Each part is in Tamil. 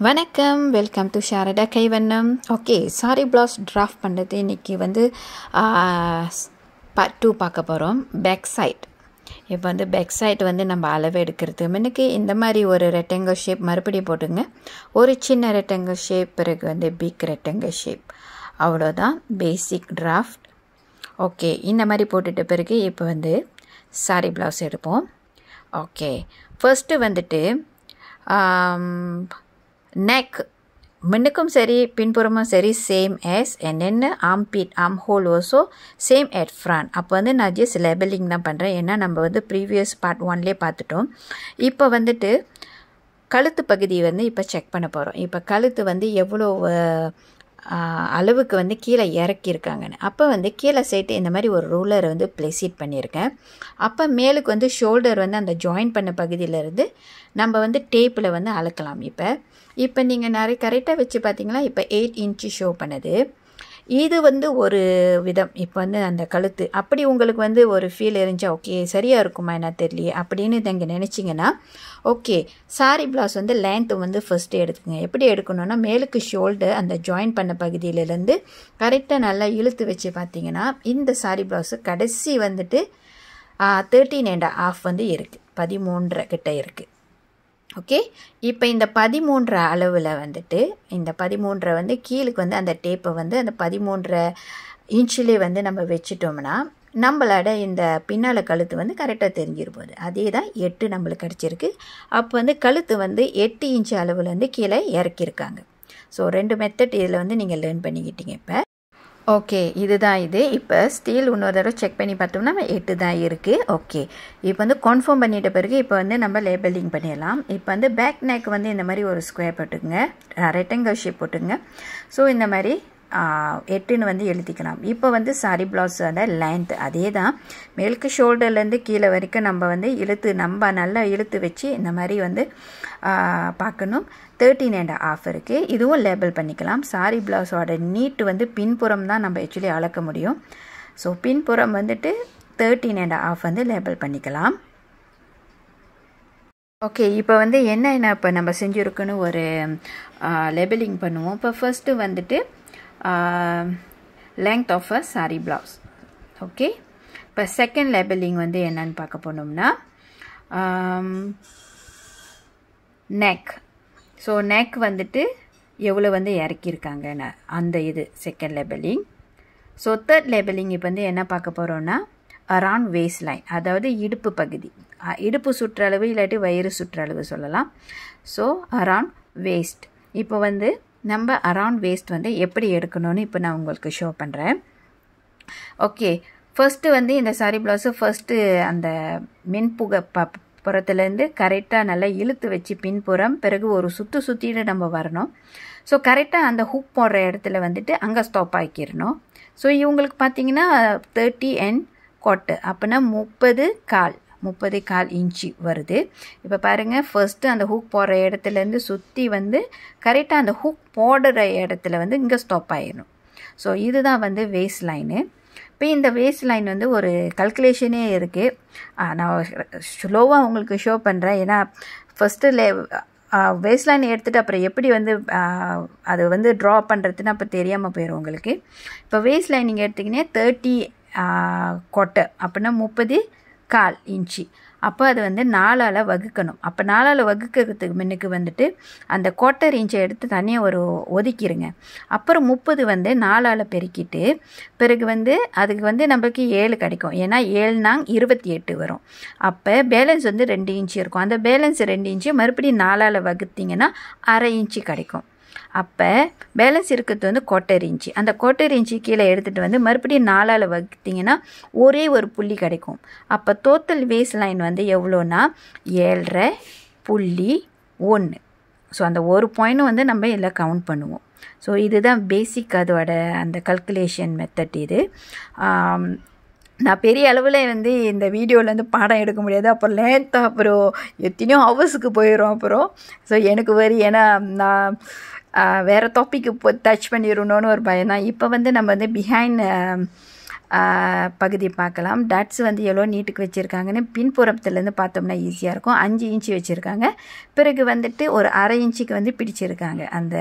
வணக்கம், welcome to Sharada Kaivannam. Okay, sari blouse draft பண்ணுறது இன்றைக்கி வந்து பார்ட் 2 பார்க்க போகிறோம். Back side. இப்போ வந்து பேக் சைட் வந்து நம்ம அளவு எடுக்கிறது முன்னுக்கு இந்த மாதிரி ஒரு ரெக்டாங்கிள் ஷேப் மறுபடியும் போட்டுங்க. ஒரு சின்ன ரெக்டாங்கிள் ஷேப், பிறகு வந்து பிக் ரெக்டாங்கிள் ஷேப். அவ்வளோதான் பேசிக் டிராஃப்ட். ஓகே, இந்த மாதிரி போட்டுட்ட பிறகு இப்போ வந்து சாரி ப்ளவுஸ் எடுப்போம். ஓகே, ஃபர்ஸ்ட்டு வந்துட்டு neck முன்னுக்கும் சரி பின்புறமும் சரி same as and then arm hole also same at front. அப்போ வந்து நான் ஜஸ்ட் லேபலிங் தான் பண்ணுறேன், ஏன்னா நம்ம வந்து ப்ரீவியஸ் பார்ட் 1லேயே பார்த்துட்டோம். இப்போ வந்துட்டு கழுத்து பகுதி வந்து இப்போ செக் பண்ண போகிறோம். இப்போ கழுத்து வந்து எவ்வளோ அளவுக்கு வந்து கீழே இறக்கியிருக்காங்கன்னு. அப்போ வந்து கீழே சைட்டு இந்த மாதிரி ஒரு ரூலரை வந்து ப்ளேசிட் பண்ணியிருக்கேன். அப்போ மேலுக்கு வந்து ஷோல்டர் வந்து அந்த ஜாயின் பண்ண பகுதியிலேருந்து நம்ம வந்து டேப்பில் வந்து அளக்கலாம். இப்போ நீங்கள் நிறைய கரெக்டாக வச்சு பார்த்தீங்கன்னா இப்போ 8 இன்ச்சு ஷோ பண்ணுது. இது வந்து ஒரு விதம். இப்போ வந்து அந்த கழுத்து அப்படி உங்களுக்கு வந்து ஒரு ஃபீல் இருந்துச்சா, ஓகே சரியாக இருக்குமா என்ன தெரியலையே அப்படின்னு நீங்கள் நினச்சிங்கன்னா, ஓகே சாரி ப்ளவுஸ் வந்து லென்த்து வந்து ஃபஸ்ட்டு எடுத்துக்கங்க. எப்படி எடுக்கணும்னா, மேலுக்கு ஷோல்டர் அந்த ஜாயின் பண்ண பகுதியிலேருந்து கரெக்டாக நல்லா இழுத்து வச்சு பார்த்தீங்கன்னா இந்த சாரி ப்ளவுஸு கடைசி வந்துட்டு 13.5 வந்து இருக்குது, 13.5 கிட்ட இருக்குது. ஓகே, இப்போ இந்த 13.5 அளவில் வந்துட்டு இந்த 13.5 வந்து கீழுக்கு வந்து அந்த டேப்பை வந்து அந்த 13.5 இன்ச்சிலே வந்து நம்ம வச்சுட்டோம்னா நம்மளோட இந்த பின்னால் கழுத்து வந்து கரெக்டாக தெரிஞ்சிருப்போது. அதே தான் 8 நம்மளுக்கு கிடச்சிருக்கு. அப்போ வந்து கழுத்து வந்து 8 இன்ச்சு அளவில் வந்து கீழே இறக்கியிருக்காங்க. ஸோ 2 மெத்தட் இதில் வந்து நீங்கள் லேர்ன் பண்ணிக்கிட்டீங்க. இப்போ ஓகே, இதுதான் இது. இப்போ ஸ்டீல் இன்னொரு தடவை செக் பண்ணி பார்த்தோம்னா 8 தான் இருக்குது. ஓகே, இப்போ வந்து கன்ஃபார்ம் பண்ணிட்ட பிறகு இப்போ வந்து நம்ம லேபிளிங் பண்ணிடலாம். இப்போ வந்து பேக் நெக் வந்து இந்த மாதிரி ஒரு ஸ்கொயர் போட்டுங்க, ரெக்டாங்கிள் ஷேப் போட்டுங்க. ஸோ இந்த மாதிரி 8ன்னு வந்து எழுதிக்கலாம். இப்போ வந்து சாரி ப்ளவுஸோட லென்த் அதே தான். மேலுக்கு ஷோல்டர்லேருந்து கீழே வரைக்கும் நம்ம வந்து நம்ம நல்லா இழுத்து வச்சு இந்த மாதிரி வந்து பார்க்கணும். 13.5 இருக்குது. இதுவும் லேபிள் பண்ணிக்கலாம். சாரி ப்ளவுஸோட நீட்டு வந்து பின்புறம் தான் நம்ம ஆக்சுவலி அளக்க முடியும். ஸோ பின்புறம் வந்துட்டு 13.5 வந்து லேபிள் பண்ணிக்கலாம். ஓகே, இப்போ வந்து என்ன இப்போ நம்ம செஞ்சுருக்குன்னு ஒரு லேபிளிங் பண்ணுவோம். இப்போ ஃபர்ஸ்ட்டு வந்துட்டு length of a saree blouse. Okay, இப்போ செகண்ட் லேபிளிங் வந்து என்னன்னு பார்க்க போனோம்னா நெக். ஸோ நெக் வந்துட்டு எவ்வளோ வந்து இறக்கியிருக்காங்கன்னு அந்த இது second labelling. So third labelling இப்போ வந்து என்ன பார்க்க போகிறோன்னா அரவுண்ட் வேஸ்ட் லைன், அதாவது இடுப்பு பகுதி, இடுப்பு சுற்றளவு இல்லாட்டி வயிறு சுற்றளவு சொல்லலாம். So around waist. இப்போ வந்து நம்ம அரவுண்ட் வேஸ்ட் வந்து எப்படி எடுக்கணும்னு இப்போ நான் உங்களுக்கு ஷோ பண்ணுறேன். ஓகே, ஃபர்ஸ்ட்டு வந்து இந்த சாரி ப்ளவுஸு ஃபர்ஸ்ட்டு அந்த மின்புகை புறத்துலேருந்து கரெக்டாக நல்லா இழுத்து வச்சு பின்புறம், பிறகு ஒரு சுற்றிட்டு நம்ம வரணும். ஸோ கரெக்டாக அந்த ஹூக் போடுற இடத்துல வந்துட்டு அங்கே ஸ்டாப் ஆக்கிடணும். ஸோ இவங்களுக்கு பார்த்தீங்கன்னா 30 and 1/4 அப்படின்னா 30.25 இன்ச்சு வருது. இப்போ பாருங்கள், ஃபர்ஸ்ட்டு அந்த ஹூக் போடுற இடத்துலேருந்து சுற்றி வந்து கரெக்டாக அந்த ஹூக் போடுற இடத்துல வந்து இங்கே ஸ்டாப் ஆகிடணும். ஸோ இதுதான் வந்து வேஸ்ட் லைனு. இப்போ இந்த வேஸ்ட் லைன் வந்து ஒரு கல்குலேஷனே இருக்குது. நான் ஸ்லோவாக உங்களுக்கு ஷோ பண்ணுறேன், ஏன்னா ஃபஸ்ட்டு வேஸ்ட் லைன் எடுத்துகிட்டு அப்புறம் எப்படி வந்து அது வந்து ட்ரா பண்ணுறதுன்னு அப்போ தெரியாமல் போயிடும் உங்களுக்கு. இப்போ வேஸ்ட் லைன் நீங்கள் எடுத்திங்கன்னா 30.25 அப்படின்னா 30.25 இன்ச்சு. அப்போ அது வந்து 4ஆல் வகுக்கணும். அப்போ 4ஆல் வகுக்கிறதுக்கு முன்னுக்கு வந்துட்டு அந்த 1/4 இன்ச்சை எடுத்து தனியாக ஒரு ஒதுக்கிடுங்க. அப்புறம் 30 வந்து 4ஆல் பெருக்கிட்டு பிறகு வந்து அதுக்கு வந்து நம்மளுக்கு 7 கிடைக்கும். ஏன்னா 7 28 வரும். அப்போ பேலன்ஸ் வந்து 2 இன்ச்சு இருக்கும். அந்த பேலன்ஸ் 2 இன்ச்சு மறுபடியும் 4ஆல் வகுத்திங்கன்னா 1/2 இன்ச்சு கிடைக்கும். அப்போ பேலன்ஸ் இருக்கிறது வந்து 1/4 இன்ச்சு. அந்த 1/4 இன்ச்சு கீழே எடுத்துகிட்டு வந்து மறுபடியும் 4ஆல் வகுத்திங்கன்னா ஒரே ஒரு புள்ளி கிடைக்கும். அப்போ டோட்டல் வேஸ்ட் லைன் வந்து எவ்வளோன்னா 7.1. ஸோ அந்த ஒரு பாயிண்ட்டும் வந்து நம்ம எல்லாம் கவுண்ட் பண்ணுவோம். ஸோ இதுதான் பேசிக் அதோட அந்த கல்குலேஷன் மெத்தட். இது நான் பெரிய அளவில் வந்து இந்த வீடியோவில் வந்து பாடம் எடுக்க முடியாது. அப்புறம் லேத்தாக அப்புறம் எத்தனையோ ஹவர்ஸுக்கு போயிடும். அப்புறம் ஸோ எனக்கு ஏன்னா நான் வேறு டாப்பிக்கு டச் பண்ணிடணுன்னு ஒரு பயம் தான். இப்போ வந்து நம்ம வந்து பிஹைண்ட் பகுதி பார்க்கலாம். டாட்ஸ் வந்து எவ்வளோ நீட்டுக்கு வச்சுருக்காங்கன்னு பின்புறத்துலேருந்து பார்த்தோம்னா ஈஸியாக இருக்கும். 5 இன்ச்சு வச்சுருக்காங்க. பிறகு வந்துட்டு ஒரு அரை இன்ச்சுக்கு வந்து பிடிச்சிருக்காங்க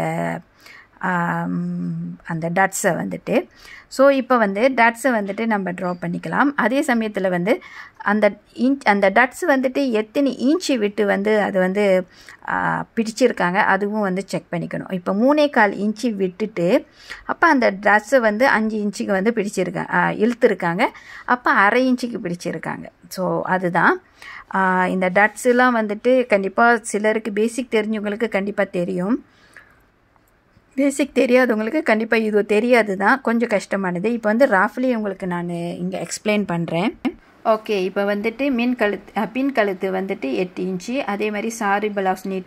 அந்த டாட்ஸை வந்துட்டு. ஸோ இப்போ வந்து டாட்ஸை வந்துட்டு நம்ம ட்ரா பண்ணிக்கலாம். அதே சமயத்தில் வந்து அந்த டாட்ஸ் வந்துட்டு எத்தனை இன்ச்சு விட்டு வந்து அது வந்து பிடிச்சிருக்காங்க அதுவும் வந்து செக் பண்ணிக்கணும். இப்போ 3.25 இன்ச்சு விட்டுட்டு அப்போ அந்த டாட்ஸை வந்து 5 இன்ச்சுக்கு வந்து இழுத்துருக்காங்க. அப்போ அரை இன்ச்சுக்கு பிடிச்சிருக்காங்க. ஸோ அதுதான் இந்த டாட்ஸெலாம் வந்துட்டு கண்டிப்பாக சிலருக்கு பேசிக் தெரிஞ்சவங்களுக்கு கண்டிப்பாக தெரியும். பேசிக் தெரியாதவங்களுக்கு கண்டிப்பாக இது தெரியாது தான், கொஞ்சம் கஷ்டமானது. இப்போ வந்து ராஃப்லி உங்களுக்கு நான் இங்கே எக்ஸ்பிளைன் பண்ணுறேன். ஓகே, இப்போ வந்துட்டு பின் கழுத்து வந்துட்டு 8 இன்ச்சு. அதே மாதிரி சாரி பிளவுஸ் நீட்டு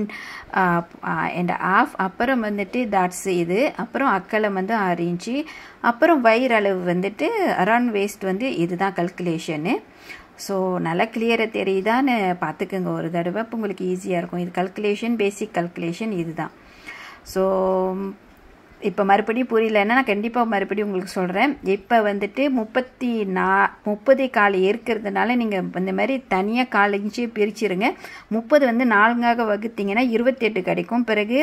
13.5. அப்புறம் வந்துட்டு டாட்ஸ் இது. அப்புறம் அக்கலம் வந்து 6 இன்ச்சு. அப்புறம் வயிறு அளவு வந்துட்டு அரௌண்ட் வேஸ்ட் வந்து இதுதான் கல்குலேஷனு. ஸோ நல்லா கிளியராக தெரியுதான்னு பார்த்துக்குங்க ஒரு தடவை, இப்போ உங்களுக்கு ஈஸியாக இருக்கும். இது கல்குலேஷன், பேசிக் கல்குலேஷன் இதுதான். ஸோ இப்போ மறுபடியும் புரியலன்னா நான் கண்டிப்பாக மறுபடியும் உங்களுக்கு சொல்கிறேன். இப்போ வந்துட்டு 30 கால் இருக்கிறதுனால நீங்கள் இந்த மாதிரி தனியாக 1/4 இன்ச்சு பிரிச்சுருங்க. 30 வந்து 4ஆக வகுத்தீங்கன்னா 28 கிடைக்கும். பிறகு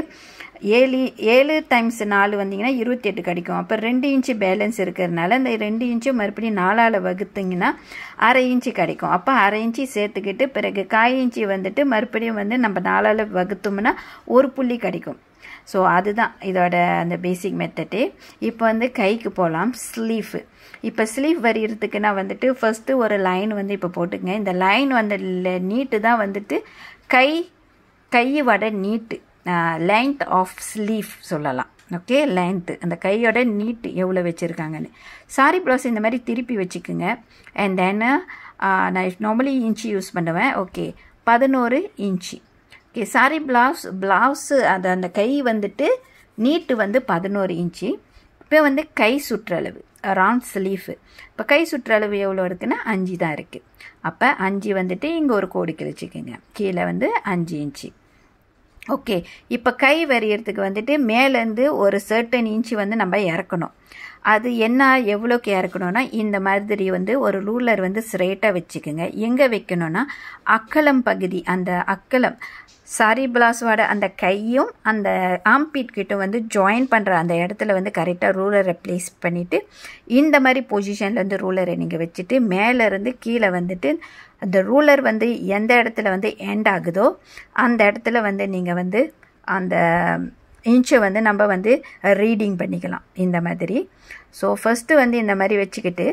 7 × 4 வந்தீங்கன்னா 28 கிடைக்கும். அப்போ 2 இன்ச்சு பேலன்ஸ் இருக்கிறதுனால இந்த 2 இன்ச்சு மறுபடியும் 4ஆல் வகுத்தீங்கன்னா அரை இன்ச்சு கிடைக்கும். அப்போ அரை இன்ச்சு சேர்த்துக்கிட்டு பிறகு 1/4 இன்ச்சு வந்துட்டு மறுபடியும் வந்து நம்ம 4ஆல் வகுத்தோம்னா ஒரு புள்ளி கிடைக்கும். ஸோ அதுதான் இதோட அந்த பேசிக் மெத்தடு. இப்போ வந்து கைக்கு போகலாம். ஸ்லீவ். இப்போ ஸ்லீவ் வரைகிறதுக்குன்னா வந்துட்டு ஃபஸ்ட்டு ஒரு லைன் வந்து இப்போ போட்டுக்கங்க. இந்த லைன் வந்து நீட்டு தான் வந்துட்டு கையோட நீட்டு, லென்த் ஆஃப் ஸ்லீவ் சொல்லலாம். ஓகே, லென்த்து அந்த கையோட நீட்டு எவ்வளோ வச்சுருக்காங்கன்னு. சாரி ப்ளவுஸ் இந்த மாதிரி திருப்பி வச்சுக்குங்க. அண்ட் தென் நான் நார்மலி இன்ச்சு யூஸ் பண்ணுவேன். Okay, 11 inch. Okay, sari blouse அந்த கை வந்துட்டு நீட்டு வந்து 11 இன்ச்சு. இப்போ வந்து கை சுற்றளவு ரவுண்ட் ஸ்லீவ். இப்போ கை சுற்றளவு எவ்வளோ இருக்குன்னா 5 தான் இருக்குது. அப்போ 5 வந்துட்டு இங்கே ஒரு கோடு கிழிச்சிக்கோங்க. கீழே வந்து 5 இன்ச்சு. ஓகே, இப்போ கை வரைகிறதுக்கு வந்துட்டு மேலேருந்து ஒரு சர்டன் இன்ச்சு வந்து நம்ம இறக்கணும். அது என்ன எவ்வளோக்கு இறக்கணும்னா இந்த மாதிரி வந்து ஒரு ரூலர் வந்து ஸ்ட்ரெயிட்டாக வச்சுக்கோங்க. எங்கே வைக்கணும்னா அக்கலம் பகுதி, அந்த அக்கலம் சாரி பிளவுஸோட அந்த கையும் அந்த ஆம்பீட் கிட்ட வந்து ஜாயின் பண்ணுற அந்த இடத்துல வந்து கரெக்டாக ரூலரை ப்ளேஸ் பண்ணிவிட்டு இந்த மாதிரி பொசிஷனில் வந்து ரூலரை நீங்கள் வச்சுட்டு மேலேருந்து கீழே வந்துட்டு அந்த ரூலர் வந்து எந்த இடத்துல வந்து எண்ட் ஆகுதோ அந்த இடத்துல வந்து நீங்கள் வந்து அந்த இன்ச்சை வந்து நம்ம வந்து ரீடிங் பண்ணிக்கலாம் இந்த மாதிரி. ஸோ ஃபஸ்ட்டு வந்து இந்த மாதிரி வச்சுக்கிட்டு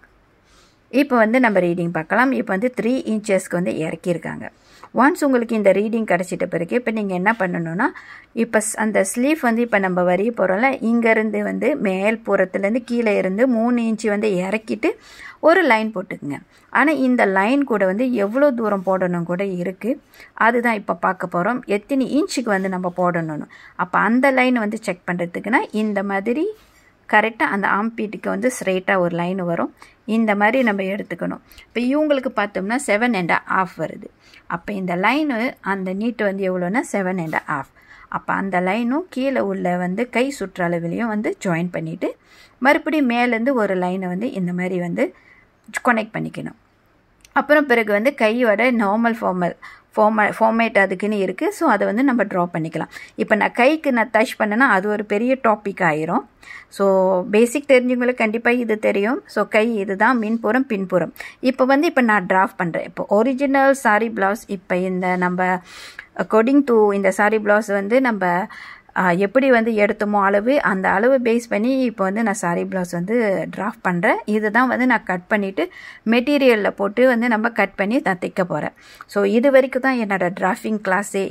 இப்போ வந்து நம்ம ரீடிங் பார்க்கலாம். இப்போ வந்து 3 இன்ச்சஸ்க்கு வந்து இறக்கியிருக்காங்க. ஒன்ஸ் உங்களுக்கு இந்த ரீடிங் கிடச்சிட்ட பிறகு இப்போ நீங்கள் என்ன பண்ணணுன்னா இப்போ அந்த ஸ்லீவ் வந்து இப்போ நம்ம வரைய போகிறோம்ல, இங்கேருந்து வந்து மேல் புறத்துலேருந்து கீழே இருந்து 3 இன்ச்சு வந்து இறக்கிட்டு ஒரு லைன் போட்டுக்குங்க. ஆனால் இந்த லைன் கூட வந்து எவ்வளோ தூரம் போடணும் கூட இருக்குது. அதுதான் இப்போ பார்க்க போகிறோம். எத்தனை இன்ச்சுக்கு வந்து நம்ம போடணும்னு. அப்போ அந்த லைன் வந்து செக் பண்ணுறதுக்குன்னா இந்த மாதிரி கரெக்டாக அந்த ஆம்பீட்டுக்கு வந்து ஸ்ட்ரெயிட்டாக ஒரு லைன் வரும். இந்த மாதிரி நம்ம எடுத்துக்கணும். இப்போ இவங்களுக்கு பார்த்தோம்னா 7.5 வருது. அப்போ இந்த லைனு அந்த நீட்டு வந்து எவ்வளோன்னா 7.5. அப்போ அந்த லைனும் கீழே உள்ள வந்து கை சுற்றளவுலையும் வந்து ஜாயின் பண்ணிவிட்டு மறுபடியும் மேலேருந்து ஒரு லைனை வந்து இந்த மாதிரி வந்து கனெக்ட் பண்ணிக்கணும். அப்புறம் பிறகு வந்து கையோட நார்மல் ஃபார்மேட் அதுக்குன்னு இருக்குது. ஸோ அதை வந்து நம்ம ட்ரா பண்ணிக்கலாம். இப்போ நான் கைக்கு நான் டச் பண்ணேன்னா அது ஒரு பெரிய டாபிக் ஆயிரும். ஸோ பேசிக் தெரிஞ்சவங்களுக்கு கண்டிப்பாக இது தெரியும். ஸோ கை இதுதான் மின்புறம் பின்புறம். இப்போ நான் ட்ராஃப்ட் பண்ணுறேன். இப்போ ஒரிஜினல் சாரி ப்ளவுஸ் இப்போ இந்த நம்ம அக்கார்டிங் டு இந்த சாரி ப்ளவுஸ் வந்து நம்ம எப்படி வந்து எடுத்தோமோ அளவு அந்த அளவு பேஸ் பண்ணி இப்போ வந்து நான் சாரி ப்ளவுஸ் வந்து ட்ராஃப்ட் பண்ணுறேன். இதுதான் வந்து நான் கட் பண்ணிவிட்டு மெட்டீரியலில் போட்டு வந்து நம்ம கட் பண்ணி நான் தைக்க போகிறேன். ஸோ இது வரைக்கும் தான் என்னோடய டிராஃப்டிங் கிளாஸே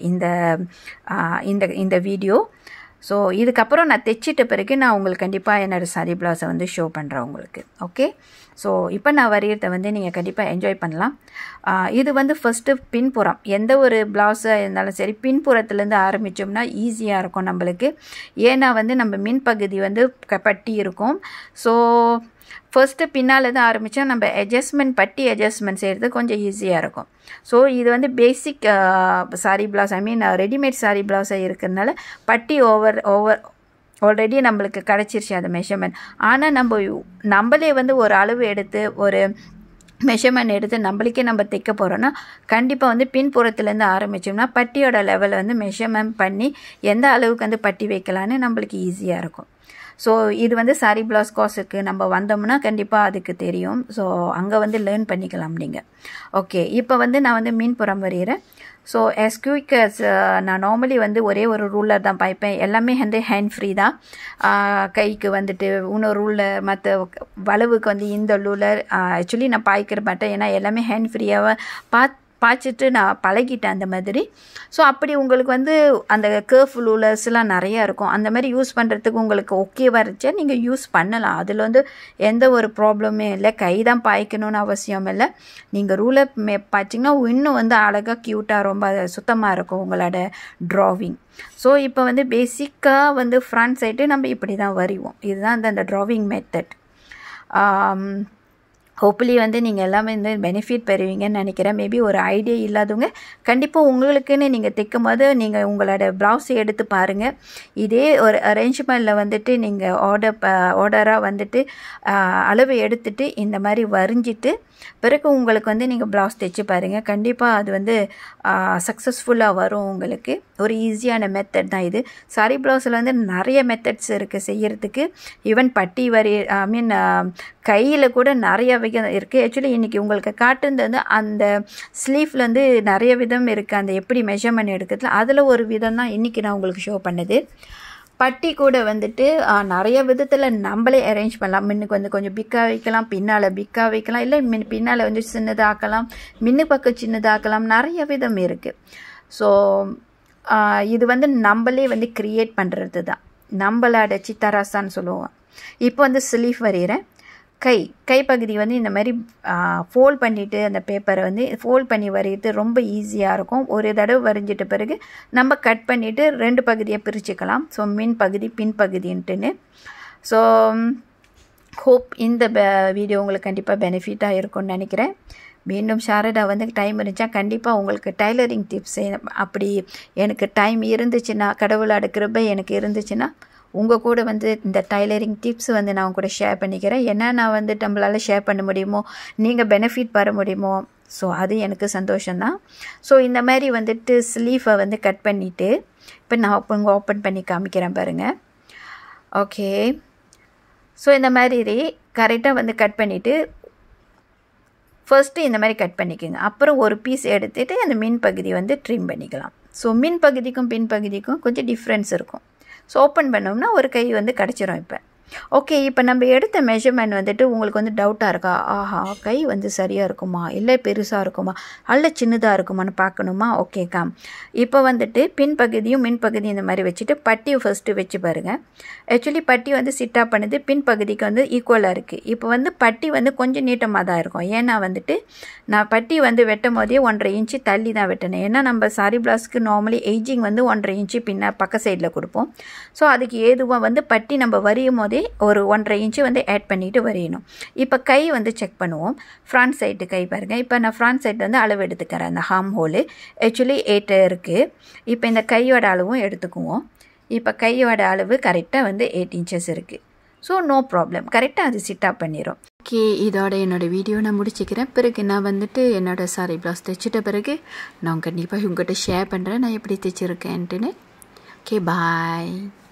இந்த வீடியோ. ஸோ இதுக்கப்புறம் நான் தைச்சிட்ட பிறகு நான் உங்களுக்கு கண்டிப்பாக என்னோடய சாரி ப்ளவுஸை வந்து ஷோ பண்ணுறேன் உங்களுக்கு. ஓகே, ஸோ இப்போ நான் வரைகிறத வந்து நீங்கள் கண்டிப்பாக என்ஜாய் பண்ணலாம். இது வந்து ஃபஸ்ட்டு பின்புறம் எந்த ஒரு ப்ளவுஸாக இருந்தாலும் சரி பின்புறத்துலேருந்து ஆரம்பித்தோம்னா ஈஸியாக இருக்கும் நம்மளுக்கு. ஏன்னா வந்து நம்ம மின்பகுதி வந்து பட்டி இருக்கும். ஸோ ஃபர்ஸ்ட்டு பின்னால் தான் ஆரம்பித்தா நம்ம பட்டி அட்ஜஸ்ட்மெண்ட் செய்கிறது கொஞ்சம் ஈஸியாக இருக்கும். ஸோ இது வந்து basic sari blouse readymade sari ப்ளவுஸாக இருக்கிறதுனால பட்டி ஆல்ரெடி நம்மளுக்கு கிடச்சிருச்சு அந்த மெஷர்மெண்ட். ஆனால் நம்மளே வந்து ஒரு அளவு எடுத்து ஒரு மெஷர்மெண்ட் எடுத்து நம்மளுக்கே நம்ம தைக்க போகிறோன்னா கண்டிப்பாக வந்து பின்புறத்துலேருந்து ஆரம்பித்தோம்னா பட்டியோட லெவலை வந்து மெஷர்மெண்ட் பண்ணி எந்த அளவுக்கு வந்து பட்டி வைக்கலான்னு நம்மளுக்கு ஈஸியாக இருக்கும். ஸோ இது வந்து சாரி ப்ளவுஸ் கோர்ஸுக்கு நம்ம வந்தோம்னா கண்டிப்பாக அதுக்கு தெரியும். ஸோ அங்கே வந்து லேர்ன் பண்ணிக்கலாம் நீங்கள். ஓகே, இப்போ வந்து நான் வந்து மீன்புறம் வரைகிறேன். ஸோ as quick as நான் நார்மலி வந்து ஒரே ஒரு ரூலர் தான் பாய்ப்பேன். எல்லாமே வந்து ஹேண்ட் ஃப்ரீ தான். கைக்கு வந்துட்டு இன்னொரு ரூலர், மற்ற வளவுக்கு வந்து இந்த ரூலர் ஆக்சுவலி நான் பாய்க்கிற மாட்டேன். ஏன்னா எல்லாமே ஹேண்ட் ஃப்ரீயாக பாய்ச்சிட்டு நான் பழகிட்டேன் அந்த மாதிரி. ஸோ அப்படி உங்களுக்கு வந்து அந்த கர்வ் ரூலர்ஸ்லாம் நிறையா இருக்கும். அந்த மாதிரி யூஸ் பண்ணுறதுக்கு உங்களுக்கு ஓகேவாக இருந்துச்சா நீங்கள் யூஸ் பண்ணலாம். அதில் வந்து எந்த ஒரு ப்ராப்ளமே இல்லை. கை தான் பாய்க்கணும்னு அவசியம் இல்லை. நீங்கள் ரூலர் பாய்ச்சிங்கன்னா இன்னும் வந்து அழகாக க்யூட்டாக ரொம்ப சுத்தமாக இருக்கும் உங்களோட ட்ராவிங். ஸோ இப்போ வந்து பேசிக்காக வந்து ஃப்ரண்ட் சைடு நம்ம இப்படி தான் வரைவோம். இதுதான் அந்த ட்ராவிங் மெத்தட். ஹோப்ஃபுல்லி வந்து நீங்கள் எல்லாமே இந்த பெனிஃபிட் பெறுவீங்கன்னு நினைக்கிறேன். மேபி ஒரு ஐடியா இல்லாதவங்க கண்டிப்பாக உங்களுக்குன்னு நீங்கள் தைக்கும் போது நீங்கள் உங்களோட ப்ளவுஸை எடுத்து பாருங்கள். இதே ஒரு அரேஞ்ச்மெண்ட்டில் வந்துட்டு நீங்கள் ஆர்டராக வந்துட்டு அளவு எடுத்துகிட்டு இந்த மாதிரி வரைஞ்சிட்டு பிறகு உங்களுக்கு வந்து நீங்கள் ப்ளவுஸ் தைச்சு பாருங்கள். கண்டிப்பாக அது வந்து சக்ஸஸ்ஃபுல்லாக வரும் உங்களுக்கு. ஒரு ஈஸியான மெத்தட் தான் இது. சாரி ப்ளவுஸில் வந்து நிறைய மெத்தட்ஸ் இருக்குது செய்கிறதுக்கு. ஈவன் பட்டி கையில் கூட நிறைய விதம் இருக்குது. ஆக்சுவலி இன்றைக்கி உங்களுக்கு காட்டுறது வந்து அந்த ஸ்லீவ்ல வந்து நிறைய விதம் இருக்குது. அந்த எப்படி மெஷர்மெண்ட் எடுக்கிறதுல அதில் ஒரு விதம் தான் இன்றைக்கி நான் உங்களுக்கு ஷோ பண்ணது. பட்டி கூட வந்துட்டு நிறைய விதத்தில் நம்மளே அரேஞ்ச் பண்ணலாம். மின்னுக்கு வந்து கொஞ்சம் பிக்காக வைக்கலாம், பின்னால் பிக்காக வைக்கலாம், இல்லை பின்னால் வந்து சின்னதாக்கலாம், மின்னு பக்கம் சின்னதாக்கலாம். நிறைய விதம் இருக்குது. ஸோ இது வந்து நம்மளே வந்து க்ரியேட் பண்ணுறது தான். நம்மளோட சித்தராசான்னு சொல்லுவோம். இப்போ வந்து ஸ்லீவ் வரைகிறேன். கைப்பகுதி வந்து இந்த மாதிரி ஃபோல்ட் பண்ணிவிட்டு அந்த பேப்பரை வந்து ஃபோல்ட் பண்ணி வரைகிறது ரொம்ப ஈஸியாக இருக்கும். ஒரு தடவை வரைஞ்சிட்ட பிறகு நம்ம கட் பண்ணிவிட்டு 2 பகுதியை பிரிச்சுக்கலாம். ஸோ மின் பகுதி பின் பகுதின்ட்டுன்னு. ஸோ ஹோப் இந்த வீடியோ உங்களுக்கு கண்டிப்பாக பெனிஃபிட்டாக இருக்கும்னு நினைக்கிறேன். மீண்டும் சாரதா வந்து டைம் இருந்துச்சா கண்டிப்பாக உங்களுக்கு டைலரிங் டிப்ஸ் அப்படி எனக்கு டைம் இருந்துச்சுன்னா, கடவுளோட கிருபை எனக்கு இருந்துச்சுன்னா உங்கள் கூட வந்து இந்த டைலரிங் டிப்ஸ் வந்து நான் உங்க கூட ஷேர் பண்ணிக்கிறேன். ஏன்னா நான் வந்து நம்மளால் ஷேர் பண்ண முடியுமோ, நீங்கள் பெனிஃபிட் பெற முடியுமோ, ஸோ அது எனக்கு சந்தோஷம்தான். ஸோ இந்த மாதிரி வந்துட்டு ஸ்லீவை வந்து கட் பண்ணிவிட்டு இப்போ நான் ஓப்பன் பண்ணி காமிக்கிறேன் பாருங்கள். ஓகே, ஸோ இந்த மாதிரி கரெக்டாக வந்து கட் பண்ணிவிட்டு ஃபர்ஸ்ட்டு இந்த மாதிரி கட் பண்ணிக்கோங்க. அப்புறம் ஒரு பீஸ் எடுத்துகிட்டு அந்த மின் பகுதி வந்து ட்ரிம் பண்ணிக்கலாம். ஸோ மின் பகுதிக்கும் பின் பகுதிக்கும் கொஞ்சம் டிஃப்ரென்ஸ் இருக்கும். ஸோ ஓப்பன் பண்ணோம்னா ஒரு கை வந்து கிடச்சிரும். இப்போ ஓகே, இப்போ நம்ம எடுத்த மெஷர்மெண்ட் வந்துட்டு உங்களுக்கு வந்து டவுட்டாக இருக்கா? ஆஹா, கை வந்து சரியாக இருக்குமா, இல்லை பெருசாக இருக்குமா, அல்ல சின்னதாக இருக்குமான்னு பார்க்கணுமா? ஓகேக்கா, இப்போ வந்துட்டு பின்பகுதியும் மின்பகுதியும் இந்த மாதிரி வச்சுட்டு பட்டியை ஃபஸ்ட்டு வச்சு பாருங்கள். ஆக்சுவலி பட்டி வந்து சிட்டாக பண்ணுது, பின்பகுதிக்கு வந்து ஈக்குவலாக இருக்குது. இப்போ வந்து பட்டி வந்து கொஞ்சம் நீட்டமாக தான் இருக்கும். ஏன்னா வந்துட்டு நான் பட்டி வந்து வெட்டும் போதே 1.5 இன்ச்சு தள்ளி தான் வெட்டினேன். ஏன்னா நம்ம சாரி ப்ளவுஸ்க்கு நார்மலி எய்ஜிங் வந்து 1.5 இன்ச்சு பக்க சைடில் கொடுப்போம். ஸோ அதுக்கு ஏதுவாக வந்து பட்டி நம்ம வரையும் போதே ஒரு 1.5 இன்ச்சு வந்து ஆட் பண்ணிவிட்டு வரையணும். இப்போ கை வந்து செக் பண்ணுவோம். ஃப்ரண்ட் சைடு கை பாருங்கள். இப்போ நான் ஃப்ரண்ட் சைடு வந்து அளவு எடுத்துக்கிறேன். அந்த ஹார்ம் ஹோலு ஆக்சுவலி 8 இருக்குது. இப்போ இந்த கையோட அளவும் எடுத்துக்குவோம். இப்போ கையோட அளவு கரெக்டாக வந்து 8 இன்ச்சஸ் இருக்குது. ஸோ நோ ப்ராப்ளம், கரெக்டாக அது சிட்டாக பண்ணிடும். ஓகே, இதோட என்னோடய வீடியோ நான் முடிச்சுக்கிறேன். பிறகு நான் வந்துட்டு என்னோடய சாரி ப்ளவுஸ் தைச்சிட்ட பிறகு நான் கண்டிப்பாக உங்கள்கிட்ட ஷேர் பண்ணுறேன் நான் எப்படி தைச்சிருக்கேன்ட்டுன்னு. ஓகே, பாய்.